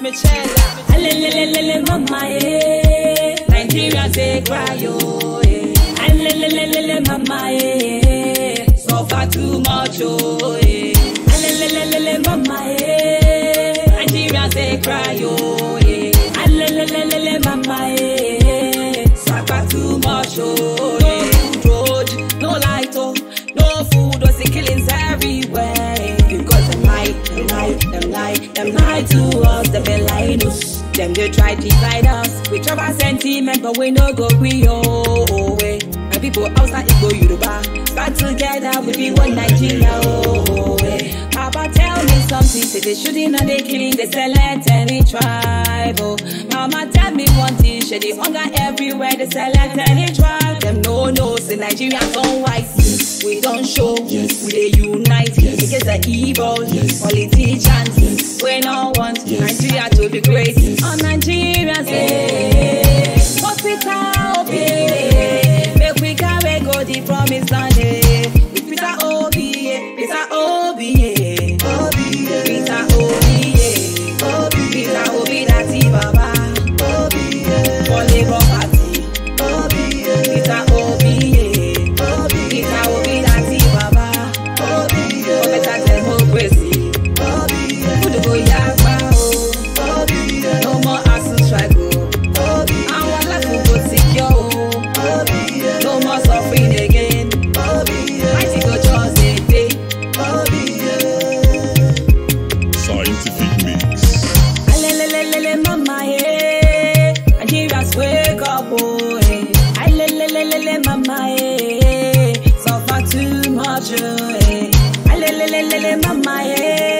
Michelle. Alelelelele mama eh. Nigerians they cry oh eh. Alelelelele mama eh. Suffer too much oh eh. Alelelelele mama eh. Nigerians they cry oh eh. Alelelelele mama eh. Suffer too much oh eh. No road, no light oh, no food, oh, the killings everywhere. Because them lie to us, them they lie to us. Them they try to divide us with our sentiment, but we no go we oh way. And people outside Igbo Yoruba stand together, we be one Nigeria oh way. Papa tell me something, say they shooting and they killing, they select any tribe oh. Mama tell me one thing, say they hunger everywhere, they select any tribe. Them no, say Nigerians don't wise, we don't show, we they unite against the evil politicians. We don't want Nigeria to be great. On Nigeria say, but Peter Obi, make we carry go the promised land. With Peter Obi, Peter Obi, Peter Obi, Peter Obi, that's the Baba. For Labour Party, Peter Obi, Peter Obi, that's the Baba. For better democracy. No more acid struggle. Our life will go secure. No more suffering again. Mighty go just a day. Scientific mix. Alelelelele mama eh. Nigerians wake up oh eh. Alelelelele mama eh. Suffer too much oh eh. Alelelelele mama eh.